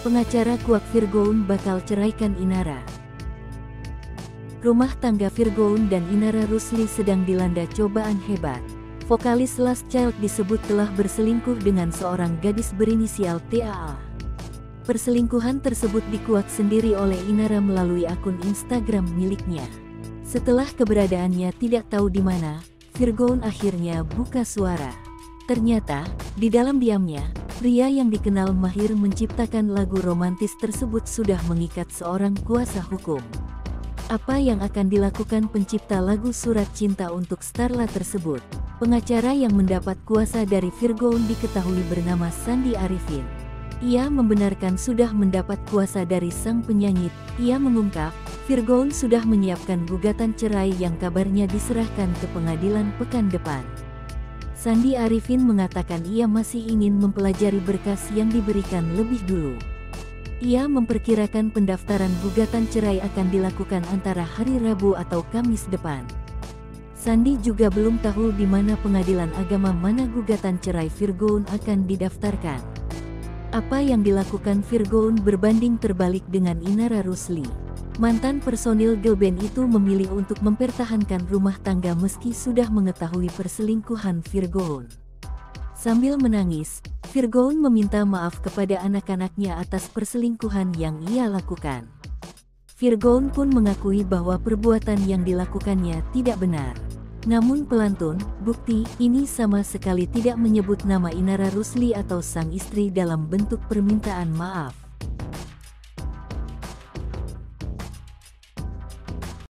Pengacara kuak Virgoun bakal ceraikan Inara. Rumah tangga Virgoun dan Inara Rusli sedang dilanda cobaan hebat. Vokalis Last Child disebut telah berselingkuh dengan seorang gadis berinisial TAA. Perselingkuhan tersebut dikuak sendiri oleh Inara melalui akun Instagram miliknya. Setelah keberadaannya tidak tahu di mana, Virgoun akhirnya buka suara. Ternyata, di dalam diamnya, pria yang dikenal mahir menciptakan lagu romantis tersebut sudah mengikat seorang kuasa hukum. Apa yang akan dilakukan pencipta lagu Surat Cinta untuk Starla tersebut? Pengacara yang mendapat kuasa dari Virgoun diketahui bernama Sandi Arifin. Ia membenarkan sudah mendapat kuasa dari sang penyanyi. Ia mengungkap, Virgoun sudah menyiapkan gugatan cerai yang kabarnya diserahkan ke pengadilan pekan depan. Sandi Arifin mengatakan ia masih ingin mempelajari berkas yang diberikan lebih dulu. Ia memperkirakan pendaftaran gugatan cerai akan dilakukan antara hari Rabu atau Kamis depan. Sandi juga belum tahu di mana pengadilan agama mana gugatan cerai Virgoun akan didaftarkan. Apa yang dilakukan Virgoun berbanding terbalik dengan Inara Rusli. Mantan personil girl band itu memilih untuk mempertahankan rumah tangga meski sudah mengetahui perselingkuhan Virgoun. Sambil menangis, Virgoun meminta maaf kepada anak-anaknya atas perselingkuhan yang ia lakukan. Virgoun pun mengakui bahwa perbuatan yang dilakukannya tidak benar. Namun pelantun, bukti, ini sama sekali tidak menyebut nama Inara Rusli atau sang istri dalam bentuk permintaan maaf.